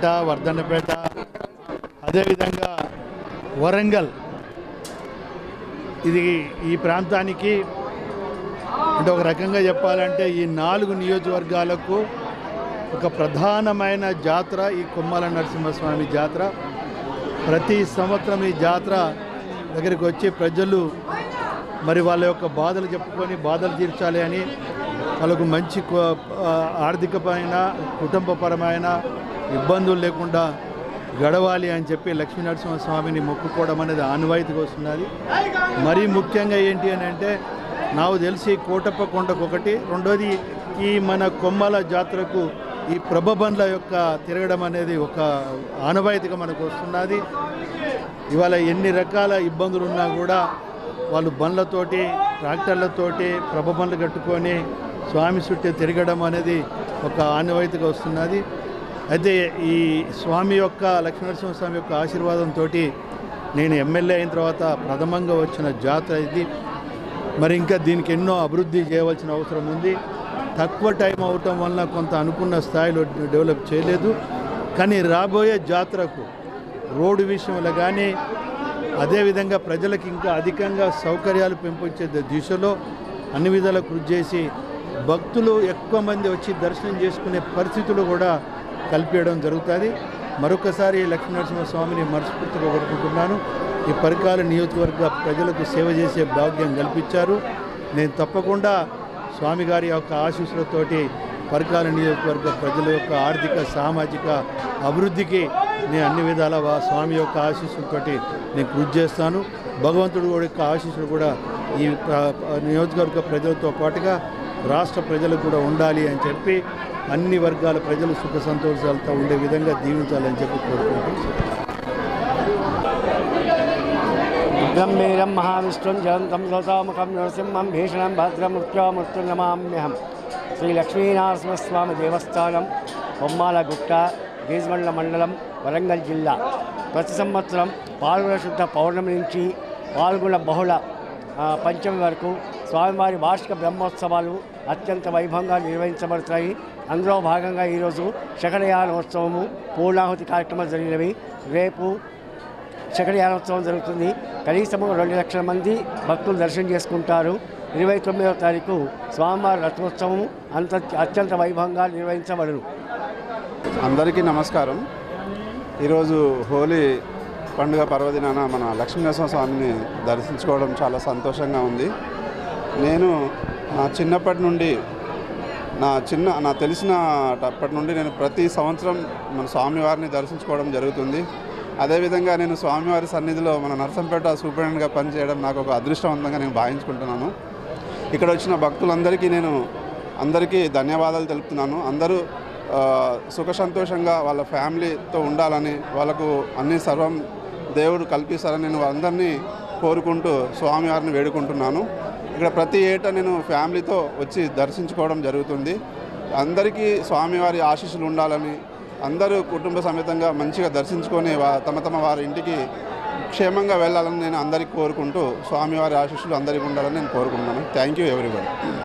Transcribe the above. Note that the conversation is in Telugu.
నర్సంపేట, వర్ధన్నపేట, అదేవిధంగా వరంగల్, ఇది ఈ ప్రాంతానికి అంటే ఒక రకంగా చెప్పాలంటే ఈ 4 నియోజకవర్గాలకు ఒక ప్రధానమైన జాతర ఈ కొమ్మాల నరసింహస్వామి జాతర. ప్రతి సంవత్సరం ఈ జాతర దగ్గరికి వచ్చి ప్రజలు మరి వాళ్ళ యొక్క బాధలు చెప్పుకొని బాధలు తీర్చాలి అని, వాళ్ళకు మంచి ఆర్థికపరమైన కుటుంబపరమైన ఇబ్బందులు లేకుండా గడవాలి అని చెప్పి లక్ష్మీ నరసింహస్వామిని మొక్కుకోవడం అనేది ఆనవాయితీగా వస్తున్నది. మరీ ముఖ్యంగా ఏంటి అని అంటే నాకు తెలిసి కోటప్ప కొండకు ఒకటి, రెండోది ఈ మన కొమ్మల జాతరకు ఈ ప్రభబండ్ల యొక్క తిరగడం అనేది ఒక ఆనవాయితీగా మనకు వస్తున్నది. ఇవాళ ఎన్ని రకాల ఇబ్బందులు ఉన్నా కూడా వాళ్ళు బండ్లతోటి ట్రాక్టర్లతోటి ప్రభబండ్లు కట్టుకొని స్వామి చుట్టూ తిరగడం అనేది ఒక ఆనవాయితీగా వస్తున్నది. అయితే ఈ స్వామి యొక్క లక్ష్మీనరసింహస్వామి యొక్క ఆశీర్వాదంతో నేను ఎమ్మెల్యే అయిన తర్వాత ప్రథమంగా వచ్చిన జాతర ఇది. మరి ఇంకా దీనికి ఎన్నో అభివృద్ధి చేయవలసిన అవసరం ఉంది. తక్కువ టైం అవటం వల్ల కొంత అనుకున్న స్థాయిలో డెవలప్ చేయలేదు. కానీ రాబోయే జాతరకు రోడ్డు విషయంలో కానీ అదేవిధంగా ప్రజలకు ఇంకా అధికంగా సౌకర్యాలు పెంపొంచే దిశలో అన్ని విధాలా కృషి చేసి భక్తులు ఎక్కువ మంది వచ్చి దర్శనం చేసుకునే పరిస్థితులు కూడా కల్పించడం జరుగుతుంది. మరొకసారి లక్ష్మీనరసింహస్వామిని మనస్ఫూర్తిగా కోరుకుంటున్నాను. ఈ పరికాల నియోజకవర్గ ప్రజలకు సేవ చేసే భాగ్యం కల్పించారు. నేను తప్పకుండా స్వామి గారి యొక్క ఆశీస్సులతోటి పరికాల నియోజకవర్గ ప్రజల యొక్క ఆర్థిక సామాజిక అభివృద్ధికి నేను అన్ని విధాల స్వామి యొక్క ఆశీస్సులతోటి నేను కృషి చేస్తాను. భగవంతుడు యొక్క ఆశీస్సులు కూడా ఈ నియోజకవర్గ ప్రజలతో పాటుగా రాష్ట్ర ప్రజలకు కూడా ఉండాలి అని చెప్పి అన్ని వర్గాల ప్రజలు సుఖ సంతోషాలతో ఉండే విధంగా దీవించాలని చెప్పి కోరుకుంటున్నాను. గంభీరం మహావిష్ణుం జయంతం లోతాముఖం నరసింహం భీషణం భద్రమృత్యుమృత్యునమామ్యహం. శ్రీ లక్ష్మీనరసింహస్వామి దేవస్థానం, బొమ్మాలగుట్ట, గేజ్మండ్ల మండలం, వరంగల్ జిల్లా. ప్రతి సంవత్సరం పాల్గొన శుద్ధ పౌర్ణమి నుంచి పాల్గొన బహుళ పంచమి వరకు స్వామివారి వార్షిక బ్రహ్మోత్సవాలు అత్యంత వైభవంగా నిర్వహించబడతాయి. అందులో భాగంగా ఈరోజు శకటయానోత్సవము, పూర్ణాహుతి కార్యక్రమాలు జరిగినవి. రేపు శకటయానోత్సవం జరుగుతుంది. కనీసము 2 లక్షల మంది భక్తులు దర్శనం చేసుకుంటారు. 29వ తారీఖు స్వామివారి రథోత్సవం అత్యంత వైభవంగా నిర్వహించబడును. అందరికీ నమస్కారం. ఈరోజు హోలీ పండుగ పర్వదినాన మన లక్ష్మీనరసింహస్వామిని దర్శించుకోవడం చాలా సంతోషంగా ఉంది. నేను నా చిన్నప్పటి నుండి నా తెలిసినప్పటి నుండి నేను ప్రతి సంవత్సరం మన స్వామివారిని దర్శించుకోవడం జరుగుతుంది. అదేవిధంగా నేను స్వామివారి సన్నిధిలో మన నర్సంపేట సూపరింటెండెంట్గా పనిచేయడం నాకు ఒక అదృష్టవంతంగా నేను భావించుకుంటున్నాను. ఇక్కడ వచ్చిన భక్తులందరికీ అందరికీ ధన్యవాదాలు తెలుపుతున్నాను. అందరూ సుఖ సంతోషంగా వాళ్ళ ఫ్యామిలీతో ఉండాలని, వాళ్ళకు అన్ని సర్వం దేవుడు కల్పిస్తారని నేను అందరినీ కోరుకుంటూ స్వామివారిని వేడుకుంటున్నాను. ఇక్కడ ప్రతి ఏటా నేను ఫ్యామిలీతో వచ్చి దర్శించుకోవడం జరుగుతుంది. అందరికీ స్వామివారి ఆశీస్సులు ఉండాలని, అందరూ కుటుంబ సమేతంగా మంచిగా దర్శించుకొని తమ వారి ఇంటికి క్షేమంగా వెళ్ళాలని నేను అందరికీ కోరుకుంటూ స్వామివారి ఆశీస్సులు అందరికీ ఉండాలని నేను కోరుకుంటున్నాను. Thank you everybody.